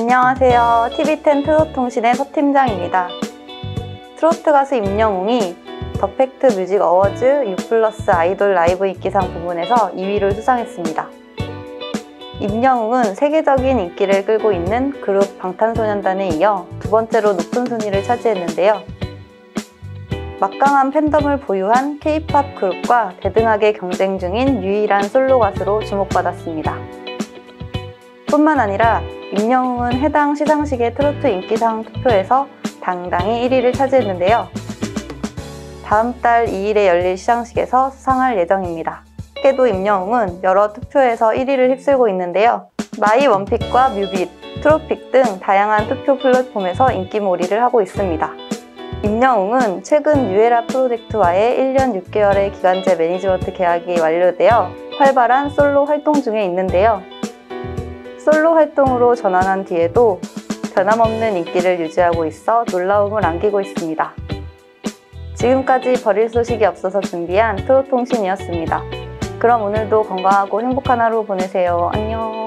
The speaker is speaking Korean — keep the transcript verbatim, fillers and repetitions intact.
안녕하세요. 티비텐 트롯통신의 서팀장입니다. 트로트 가수 임영웅이 더 팩트 뮤직 어워즈 U 플러스 아이돌 라이브 인기상 부문에서 이 위를 수상했습니다. 임영웅은 세계적인 인기를 끌고 있는 그룹 방탄소년단에 이어 두 번째로 높은 순위를 차지했는데요. 막강한 팬덤을 보유한 케이팝 그룹과 대등하게 경쟁 중인 유일한 솔로 가수로 주목받았습니다. 뿐만 아니라 임영웅은 해당 시상식의 트로트 인기상 투표에서 당당히 일 위를 차지했는데요. 다음 달 이 일에 열릴 시상식에서 수상할 예정입니다. 밖에도 임영웅은 여러 투표에서 일 위를 휩쓸고 있는데요. 마이 원픽과 뮤빗, 트로픽 등 다양한 투표 플랫폼에서 인기몰이를 하고 있습니다. 임영웅은 최근 뉴에라 프로젝트와의 일 년 육 개월의 기간제 매니지먼트 계약이 완료되어 활발한 솔로 활동 중에 있는데요. 솔로 활동으로 전환한 뒤에도 변함없는 인기를 유지하고 있어 놀라움을 안기고 있습니다. 지금까지 버릴 소식이 없어서 준비한 트롯통신이었습니다. 그럼 오늘도 건강하고 행복한 하루 보내세요. 안녕.